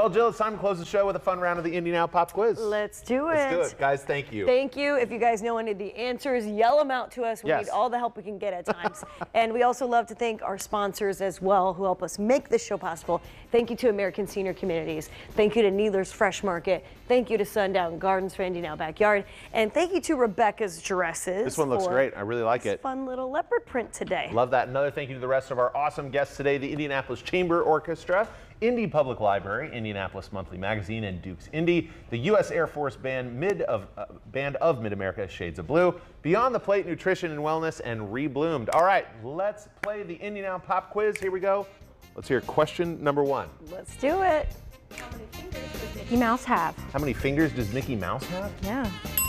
Well, Jill, it's time to close the show with a fun round of the Indie Now Pop Quiz. Let's do it. Let's do it. Guys, thank you. Thank you. If you guys know any of the answers, yell them out to us. We need all the help we can get at times. And we also love to thank our sponsors as well who help us make this show possible. Thank you to American Senior Communities. Thank you to Needler's Fresh Market. Thank you to Sundown Gardens for Indie Now Backyard. And thank you to Rebecca's Dresses. This one looks great. I really like it. Fun little leopard print today. Love that. Another thank you to the rest of our awesome guests today, the Indianapolis Chamber Orchestra, Indy Public Library, Indianapolis Monthly Magazine, and Duke's Indy, the U.S. Air Force Band of Mid-America, Shades of Blue, Beyond the Plate Nutrition and Wellness, and Rebloomed. All right, let's play the Indie Now Pop Quiz. Here we go. Let's hear question number 1. Let's do it. How many fingers does Mickey Mouse have? How many fingers does Mickey Mouse have? Yeah.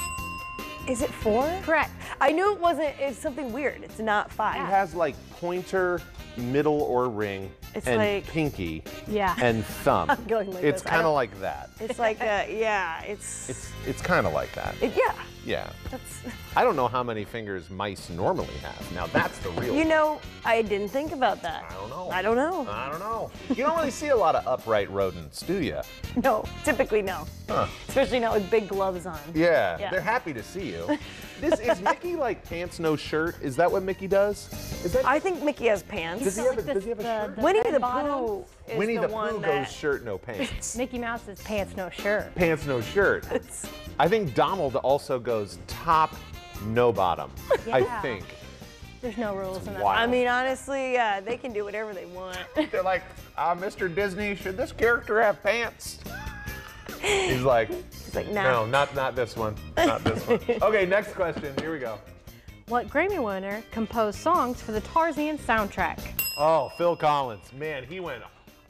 Is it 4? Correct. I knew it wasn't. It's something weird. It's not 5. He has like pointer, middle or ring, It's and like- pinky, Yeah. and thumb. I'm going like It's this. I kind of don't- like that. It's like yeah. It's It's kind of like that. yeah. Yeah. That's. I don't know how many fingers mice normally have. Now that's the real. You know, I didn't think about that. I don't know. I don't know. I don't know. You don't really see a lot of upright rodents, do you? No, typically no. Huh. Especially not with big gloves on. Yeah, Yeah. they're happy to see you. Is Mickey like pants no shirt? Is that what Mickey does? Is that? I think Mickey has pants. Does he have a shirt? Winnie red the bottoms. Pooh is Winnie the one Pooh that. goes shirt no pants. Mickey Mouse's pants no shirt. Pants no shirt. I think Donald also goes top no bottom. I Yeah. think. There's no rules in that. wild. I mean, honestly, yeah, they can do whatever they want. They're like, Mr. Disney, should this character have pants? He's like, It's like, no, nah. not this one. Not this one. Okay, next question. Here we go. What Grammy winner composed songs for the Tarzan soundtrack? Oh, Phil Collins. Man, he went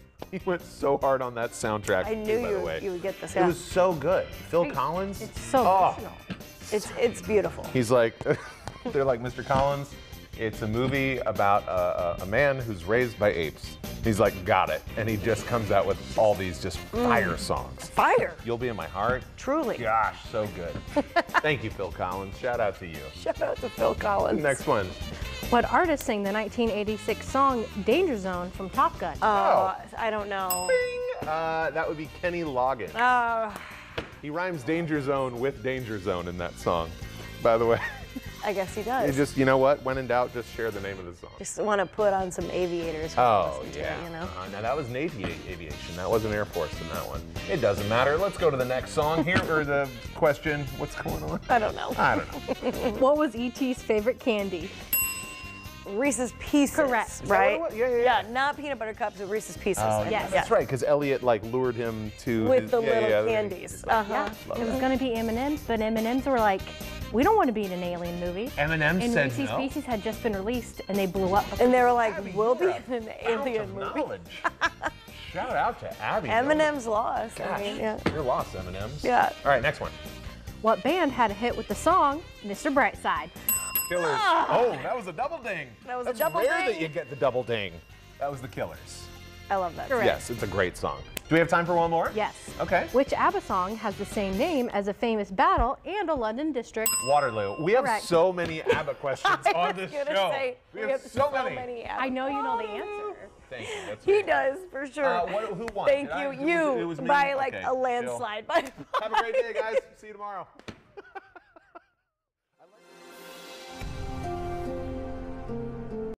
so hard on that soundtrack. I knew by the way. you would get this. It Yeah. was so good. Phil Collins. It's so Oh. original. It's beautiful. He's like, they're like, Mr. Collins, it's a movie about a man who's raised by apes. He's like, got it. And he just comes out with all these just fire songs. Fire. You'll Be in My Heart. Truly. Gosh, so good. Thank you, Phil Collins. Shout out to you. Shout out to Phil Collins. Next one. What artist sang the 1986 song Danger Zone from Top Gun? Oh. I don't know. That would be Kenny Loggins. He rhymes Danger Zone with Danger Zone in that song, by the way. I guess he You does. just, you know what? When in doubt, just share the name of the song. Just want to put on some aviators. Oh, listen to yeah. it, you know? Now that was Navy aviation. That wasn't Air Force in that one. It doesn't matter. Let's go to the next song here, or the question. What's going on? I don't know. I don't know. What was E.T.'s favorite candy? Reese's Pieces. Correct. Is that Right? what it was? Yeah. Yeah, not peanut butter cups, but Reese's Pieces. Oh, Yes. That's right, because Elliot like lured him to With his- the yeah, little yeah, candies. he's like, Uh-huh. love It was that. going to be M&M's, but M&M's were like, we don't want to be in an alien movie. M&M And said Reese's no. Pieces had just been released, and they blew up. And they were like, Abby, we'll be you're a in an fount alien of movie. knowledge. Shout out to Abby. Eminem's lost. Gosh, I mean, yeah. you're lost, M&M's. Yeah. All right, next one. What band had a hit with the song Mr. Brightside? Killers. Oh, that was a double ding. That was a That's double rare ding. that you get the double ding. That was the Killers. I love that. Correct. Yes, it's a great song. Do we have time for one more? Yes. Okay. Which ABBA song has the same name as a famous battle and a London district? Waterloo. We have Correct. so many ABBA questions on this I was gonna show. say, we have so many. I know you know the answer. Thank you. That's He great. does, for sure. Who won? Thank Did I? you. It was You, me? by like Okay, a chill. landslide. By Have a great day, guys. See you tomorrow.